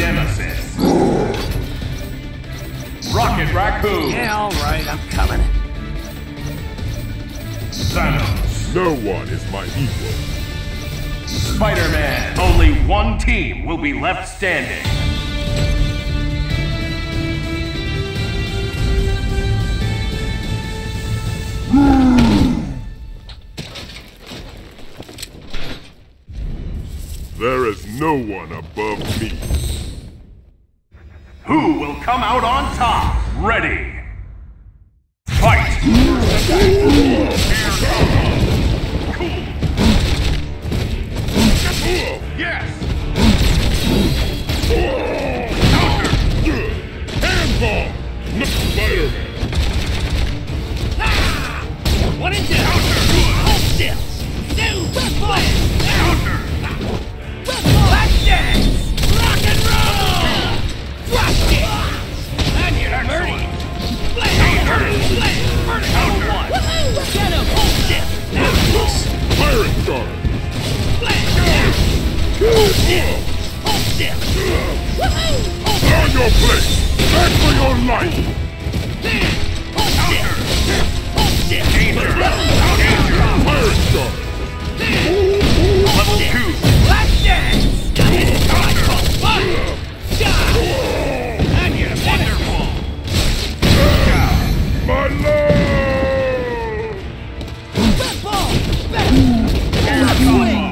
Nemesis. Rocket Raccoon. Yeah, alright, I'm coming. Thanos. No one is my equal. Spider-Man. Only one team will be left standing. There is no one above me. Who will come out on top? Ready. Fight! Yes! Counter! Handball! Spider-Man! What is it? Hold still! Super blast! Counter! Black dance! Rock and roll! Drop kick! And you're murdered! Vertical one! Get him! Hold still! Now push! Pirate Guard! Hold still! Hold still! On your place! Back for your life! Hold still! Hold still! Pirate Guard! Level 2. Black dance! Got it! One! Shot! And you're wonderful! My lord! Red ball! Back swing!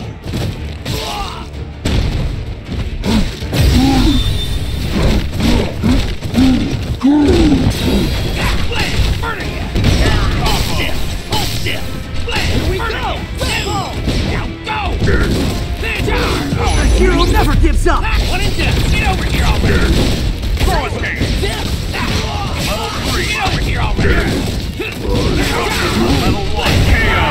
Hero never gives up! One and down! Get over here already! Throw escape! Level 3. Get over here already! Level 1. KO!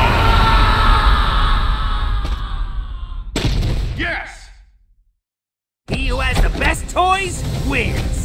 Yes! He who has the best toys wins!